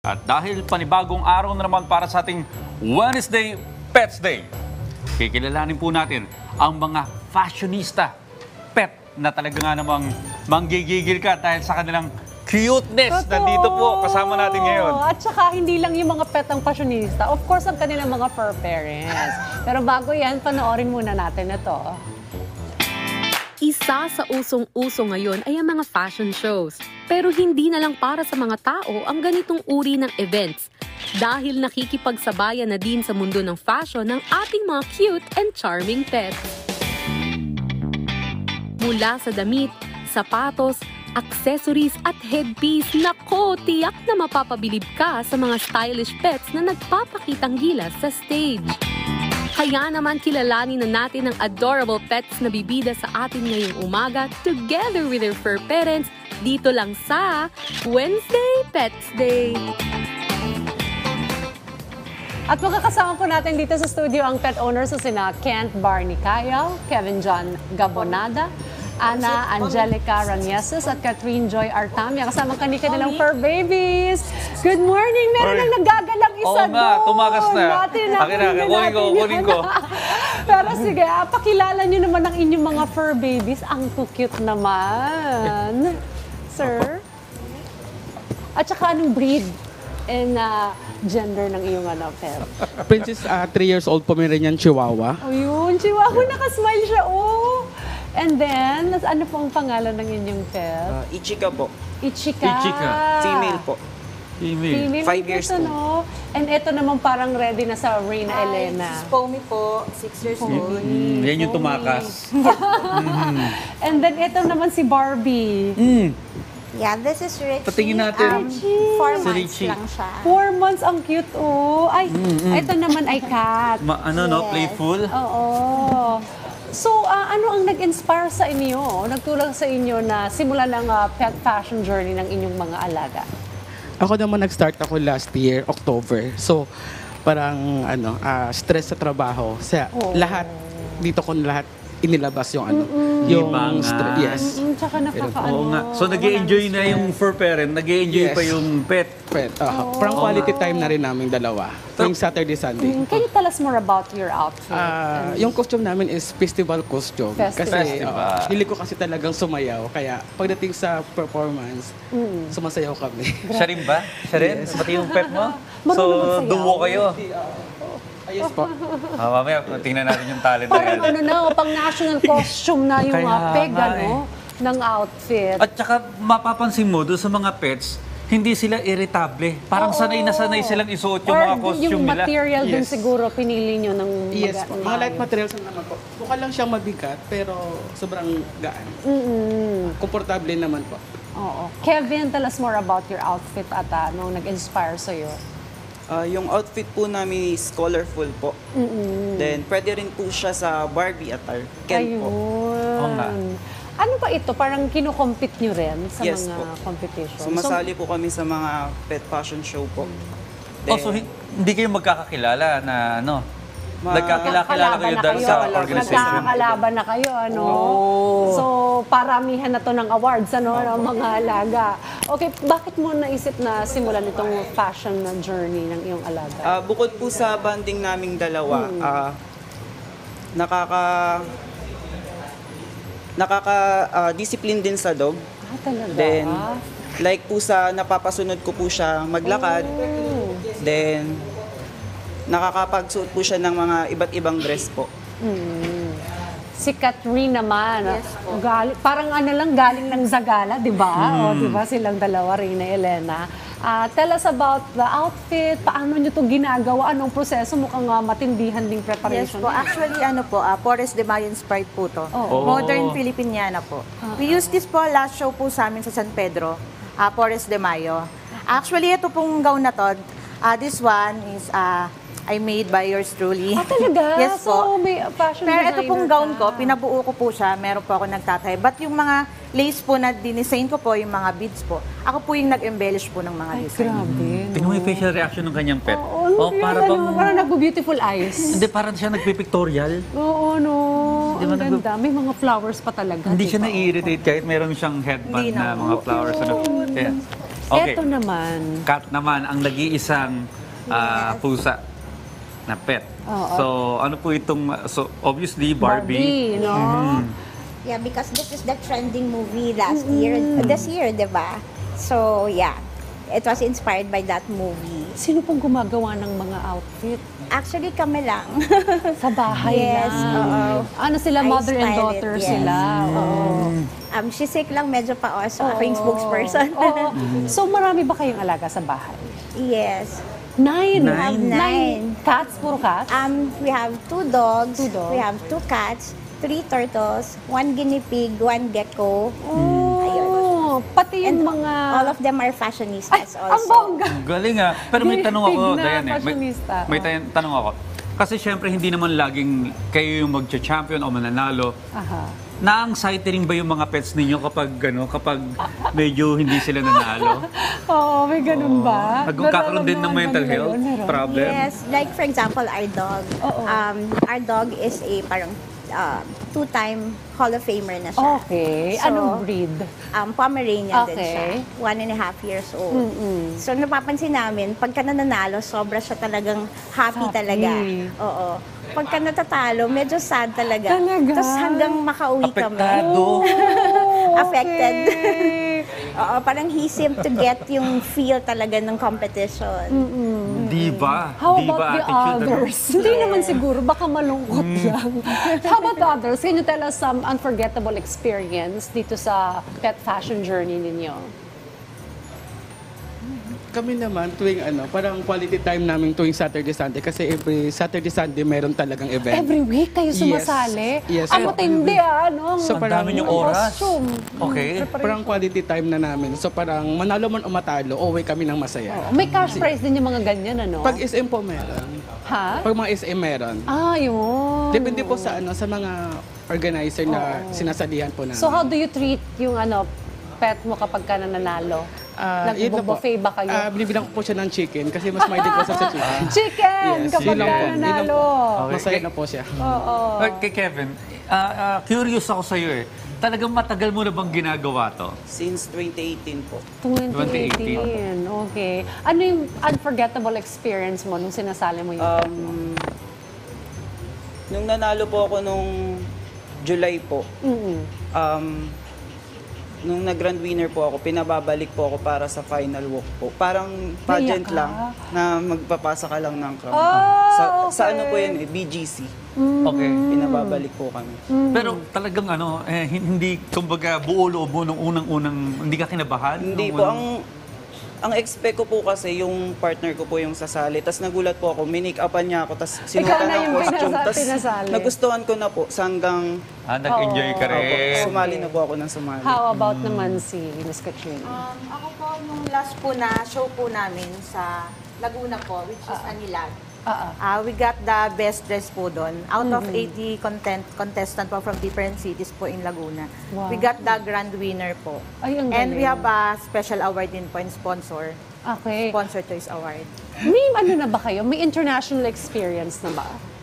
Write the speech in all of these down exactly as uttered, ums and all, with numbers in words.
At dahil panibagong araw na naman para sa ating Wednesday Pets Day, kikilalanin po natin ang mga fashionista pet na talaga nga namang manggigigil ka dahil sa kanilang cuteness. Totoo. Nandito po, kasama natin ngayon. At saka hindi lang yung mga pet ang fashionista. Of course, ang kanilang mga fur parents. Pero bago yan, panoorin muna natin ito. Isa sa usong-uso ngayon ay ang mga fashion shows. Pero hindi na lang para sa mga tao ang ganitong uri ng events. Dahil nakikipagsabayan na din sa mundo ng fashion ng ating mga cute and charming pets. Mula sa damit, sapatos, accessories at headpiece, nako, tiyak na mapapabilib ka sa mga stylish pets na nagpapakitang gilas sa stage. Kaya naman kilalanin na natin ang adorable pets na bibida sa atin ngayong umaga together with their fur parents dito lang sa Wednesday Pets Day. At makakasama po natin dito sa studio ang pet owners sa sina Kent Barney Kayal, Kevin John Gabonada, Ana Angelica Ranieses at Catherine Joy Artamia. Kasama kanika nilang fur babies. Good morning! Meron Morning. lang naggagalang isa Oo nga, doon. tumakas na. Natin na, Akin na, kunin ko, kunin ko. Pero sige, ah, pakilala nyo naman ang inyong mga fur babies. Ang cute naman. Sir? At saka anong breed and uh, gender ng iyong ano, pet? Princess, uh, three years old Pomeranian Chihuahua. O yun, Chihuahua, nakasmile siya, oh! And then, ano po ang pangalan ng inyong pet? Uh, Ichika po. Ichika. Ichika. Female po. Email. Female. Five Ang years cute, ano? And ito naman parang ready na sa Reyna Elena. This is Pomi po, six years old. Mm, yan yung tumakas. And then ito naman si Barbie. Mm. Yeah, this is Richie. Patingin natin. Um, four Si months Richie. lang siya. Four months, ang cute, oh. Ay, ito naman ay cat. Ma ano, no? Yes. Playful? Oo. So, ah, ano ang nag-inspire sa inyo? Nagtulong sa inyo na simulan ang ah, pet fashion journey ng inyong mga alaga? Ako naman nag-start ako last year, October. So, parang ano, ah, stress sa trabaho. Sa Oh. lahat, dito ko lahat inilabas yung ano, yung Libangan. stress. Yes. Mm, tsaka nakakaano. Oo nga. So, nag-i-enjoy na yung fur parent, nag-i-enjoy Yes. pa yung pet. Pet, ah, parang quality time na rin namin dalawa. Tuwing Saturday, Sunday. Mm, Can you tell us more about your outfit? Ah, yung costume namin is festival costume. Festival. Kasi Festival. ah, hilig ko kasi talagang sumayaw. Kaya pagdating sa performance, sumasayaw kami. Siya rin ba? Siya rin? Pati yung pet mo? Marunong So, magsayaw. duo kayo. Ayos po. Ah, mamaya, tingnan natin yung talent na Parang yan. ano na, oh, pang national costume na yung Kaya uh, peg, nga ano, ng outfit. At saka, mapapansin mo, doon sa mga pets, hindi sila irritable. Parang sanay na sanay silang isuot yung Or mga costume yung nila. material din Yes. siguro pinili nyo ng Yes maga- po. Mga light materials lang naman po. Mukha lang siyang mabigat, pero sobrang gaan. Mm-mm. Komportable naman po. Oo. Kevin, tell us more about your outfit at uh, nung nag-inspire sa'yo. Uh, yung outfit po namin is colorful po. Then, pwede rin po siya sa Barbie attire. Ken po. Oo nga. Ayun. Ano ba ito? Parang kinocompete nyo rin sa Yes mga po. competitions? Sumasali po kami sa mga pet fashion show po. Oh, so, hi- hindi kayo magkakakilala na ano? Ma- Nagkakilala kayo na dahil kayo. sa organization. Nagkakalaban na kayo, ano? Oh. So, paramihan na to ng awards, ano, ng mga alaga. Okay, bakit mo naisip na simulan itong fashion na journey ng iyong alaga? Ah, bukod po sa banding naming dalawa, ah, nakaka nakaka-discipline din sa dog. Ah, talaga? Then, like po sa napapasunod ko po siya maglakad. Oh. Then, nakakapagsuot po siya ng mga iba't ibang dress po. Si Catherine naman, gali, parang ano lang, galing ng Zagala, di ba? O, di ba? Silang dalawa, Reyna Elena. Ah, tell us about the outfit, paano nyo ito ginagawa, anong proseso, mukhang uh, matindihan ding Yes preparation. po, actually ano po, uh, Forest de Mayo inspired po to. Oh. Modern Filipiniana po. We used this po last show po sa amin sa San Pedro, uh, Forest de Mayo. Actually, ito pong gown na to, uh, this one is uh, I made by yours truly. Ah, talaga? Yes So, po. may fashion Pero ito designer pong gown ka. ko, pinabuo ko po siya, meron po ako nagtatay. But yung mga lace po na dinesign ko po, yung mga beads po, ako po yung nag-embellish po ng mga Ay, design. grabe. Tingnan mo yung facial reaction ng kanyang pet. Oo, oh, para ano, bang... parang nagbo-beautiful eyes. Hindi, parang siya nagpipictorial. Oo, no. Di ba Ang nagbo- ganda. May mga flowers pa talaga. Hindi di siya ba? na-irritate kahit meron siyang headband Hindi na na. mga flowers. Ano. Kaya, Okay. Eto naman. Cat naman ang nag-iisang ah, pusa na pet. Oo. So, ano po itong, so obviously Barbie. Barbie, no? Yeah, because this is the trending movie last year, this year, di ba? So, yeah, it was inspired by that movie. Sino pong gumagawa ng mga outfit? Actually, kami lang. Sa bahay Yes, lang. oo. Ano sila, I mother and style it, daughter yes. sila. Oo. Um, si Sik lang medyo pa also, ako yung spokesperson. Oo. So, marami ba kayong alaga sa bahay? Yes. Nine. We have nine. Cats? Puro cats? Um, we have two dogs, Two dogs. we have two cats, three turtles, one guinea pig, one gecko. Oh, pati yung And mga... all of them are fashionistas Ang also. bongga. Galing ah. Pero may tanong ako, Tignan, Diane. Eh. May, fashionista. may tan- tanong ako. Kasi syempre hindi naman laging kayo yung magcha-champion o mananalo. Aha. Na-anxiety rin ba yung mga pets ninyo kapag ano, kapag medyo hindi sila nanalo? Oo, may ganun ba? Nagkakaroon din ng Nararamdaman mental ba nila health yun? Meron. problem? Yes, like for example, our dog. Oo. Um, our dog is a parang uh, two-time Hall of Famer na siya. Okay. So, Anong breed? Um, Pomeranian din Okay. siya. One and a half years old. So, napapansin namin, pagka nananalo, sobra siya talagang happy, Happy. talaga. Oo. Pagka natatalo, medyo sad talaga. Talaga? Tapos hanggang makauwi kami. Apektado. Affected. Okay. Oo, parang he seemed to get yung feel talaga ng competition. Di ba? How Di about ba the attitude, ano? others? Hindi naman siguro, baka malungkot lang. How about the others? Can you tell us some unforgettable experience dito sa pet fashion journey ninyo? Kami naman tuwing ano, parang quality time namin tuwing Saturday, Sunday kasi every Saturday, Sunday meron talagang event. Every week kayo sumasali? Yes. Ang Yes. matindi ah, no? So, Ang parang- dami niyong oras. Costume. Okay. Parang quality time na namin. So parang manalo man o matalo, uwi kami ng masaya. Oo, may cash prize din yung mga ganyan, ano? Pag S M po meron. Ha? Pag mga S M meron. Ah, yun. Depende po sa ano sa mga organizer na sinasalihan po namin. So how do you treat yung ano pet mo kapag ka nananalo? Ah, yun na po. Nag-buffet ba kayo? Ah, binibilang ko po siya ng chicken kasi mas mahilig po siya sa chicken. Chicken! Yes, Kapag yun lang ka po. Yun lang nanalo. Okay. Masaya na po siya. Oo. Uh, kay Kevin, ah, ah, curious ako sa iyo eh. Talagang matagal mo na bang ginagawa to? Since twenty eighteen po. twenty eighteen. Okay. Ano yung unforgettable experience mo nung sinasali mo yung pet mo? Um, nung nanalo po ako nung July po, Mm-mm. um, nung nag-grand winner po ako, pinababalik po ako para sa final walk po. Parang pageant Naiyak ka? lang na magpapasa ka lang ng crown. Ah, sa, sa okay. ano po yun eh, B G C. Okay. Pinababalik po kami. Pero talagang ano, eh, hindi, kumbaga, buo loob mo nung unang-unang, hindi ka kinabahan? Hindi Nung po, unang- ang ang expect ko po kasi yung partner ko po yung sasali. Tapos nagulat po ako, minake-upan niya ako, tapos Ikaw sinuka na ng yung costume. pinasa- Tapos pinasali. nagustuhan ko na po, sa hanggang Ah, nag-enjoy ka Opo, rin. sumali na po ako ng sumali. How about naman si Miss Katrina? Um, ako po, nung last po na show po namin sa Laguna po, which is Anilag. Ah, ah. Uh, we got the best dress po doon. Out of eighty content, contestant po from different cities po in Laguna. Wow. We got the grand winner po. Ay, ang And we galing. have a special award din po in sponsor. Okay. Sponsor Choice Award. May ano na ba kayo? May international experience na ba?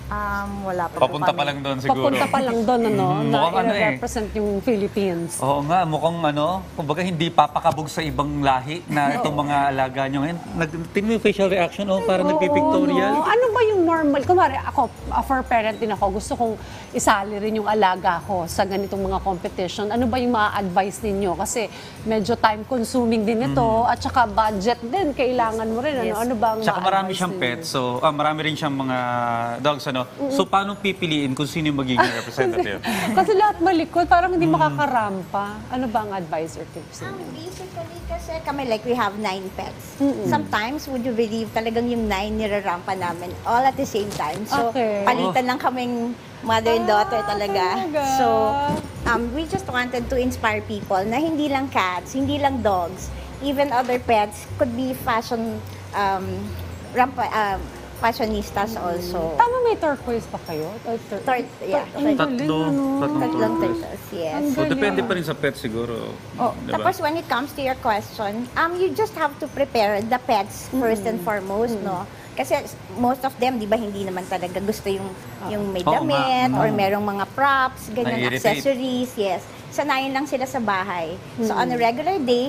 Um, wala pa Papunta po pa kami. lang doon siguro. Papunta pa lang doon, ano? Mhm, Na mukhang ano eh. i-represent yung Philippines. Oo nga, mukhang ano, kumbaga hindi papakabog sa ibang lahi na itong mga alaga nyo ngayon. Nag, tingnan mo yung facial reaction, oh, parang Oo, nagpipictorial. no? Ano ba yung normal? Kunwari, ako, a for parent din ako, gusto kong isali rin yung alaga ko sa ganitong mga competition. Ano ba yung ma-advise ninyo? Kasi medyo time-consuming din ito at saka budget din. Kailangan mo rin. Ano, ano ba ang Tsaka marami ma-advise siyang ninyo? pets, so ah, marami rin siyang mga dogs, ano. So paano pipiliin kung sino yung magiging representative? Kasi lahat malikot, parang hindi makakarampa. Ano ba ang advice or tips Um, ninyo? basically, kasi kami like we have nine pets. Sometimes, would you believe, talagang yung nine nirarampa namin all at the same time. So, Okay. palitan lang kaming mother and daughter talaga. talaga? So, um, we just wanted to inspire people na hindi lang cats, hindi lang dogs, even other pets could be fashion, um, rampa, um, fashionistas also. Tama, may turquoise pa kayo? Or tur- Tort, yeah. Ang Tatlo, galing, ano? tatlong Tatlong turtles. turtles, yes. So depende pa rin sa pet siguro. Oh, diba? tapos when it comes to your question, um, you just have to prepare the pets first and foremost, no? Kasi most of them, di ba, hindi naman talaga gusto yung, yung may Oo damit nga. or merong mga props, ganyan, Nai-irritate. accessories, yes. Sanayin lang sila sa bahay. So on a regular day,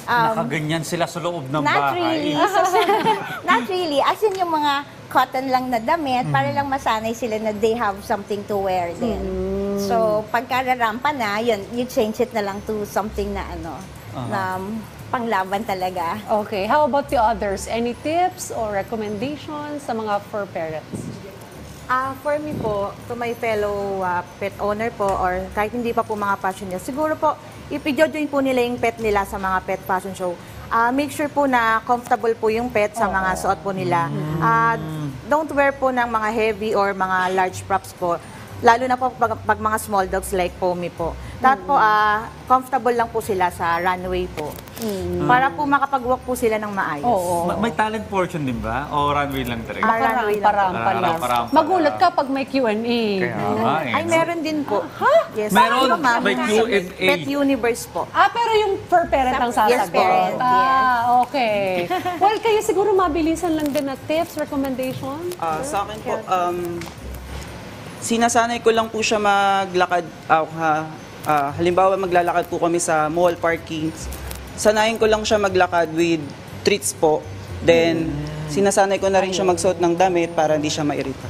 Nakaganyan sila sa loob ng Not bahay. really. So, not really. As in yung mga cotton lang na damit, Mm. para lang masanay sila na they have something to wear din. So, pagkararampa na, yun, you change it na lang to something na ano, na panglaban talaga. Okay, how about the others? Any tips or recommendations sa mga fur parents? Ah, for me po, to my fellow ah, pet owner po or kahit hindi pa po mga fashionista, siguro po, if i-join po nila yung pet nila sa mga pet fashion show, ah, make sure po na comfortable po yung pet sa mga suot po nila. Ah, don't wear po ng mga heavy or mga large props po. Lalo na po pag, pag mga small dogs like Pomi po. Dapat po, ah, comfortable lang po sila sa runway po. Para po makapag-walk po sila ng maayos. Oo. Ma- May talent portion din ba? O runway lang talaga? Ah, runway lang po. Parampa lang. Parampa-rampa Magulat lang. ka pag may Q and A. Kaya nga eh. Ay, no? meron din po. Yes. Meron? Ano, ma'am? May Q and A. Pet Universe po. Ah, pero yung fur parent ang sasagot. Yes, parent, Ah, okay. Well, kayo siguro mabilisan lang din na tips, recommendation? Ah, sa akin po, um, sinasanay ko lang po siya maglakad. ah, ha- ah, halimbawa, maglalakad po kami sa mall parkings. Sanayin ko lang siya maglakad with treats po. Then, sinasanay ko na rin siya magsuot ng damit para hindi siya mairita.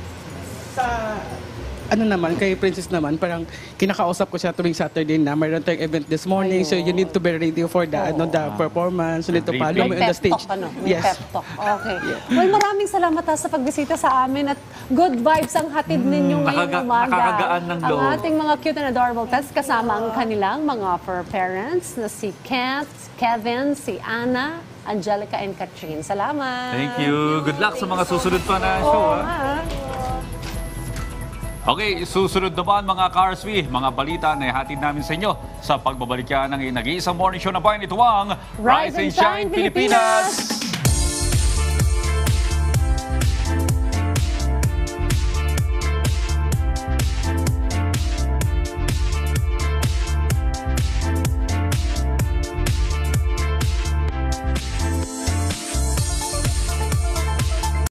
Ano naman, kay Princess naman, parang kinakausap ko siya tuwing Saturday na mayroon tayong event this morning, so you need to be ready for the, ano, the performance, you need to follow me May on the pep stage. talk, ano? May Yes. pep talk. Okay. Well, maraming salamat ha sa pagbisita sa amin at good vibes ang hatid ninyo ngayong nakaga- umaga. nakakagaan ng loob. Ang ating mga cute and adorable pets kasama ang kanilang mga fur parents na si Kent, Kevin, si Anna, Angelica, and Katrin. Salamat. Thank you. Good luck sa mga susunod pa na show. Oo, ha? ha? Okay, susunod naman mga Carsby, mga balita na ihatid namin sa inyo sa pagbabalik yan ng nag-iisang morning show na bayan. Ito ang Rise and Shine, Pilipinas!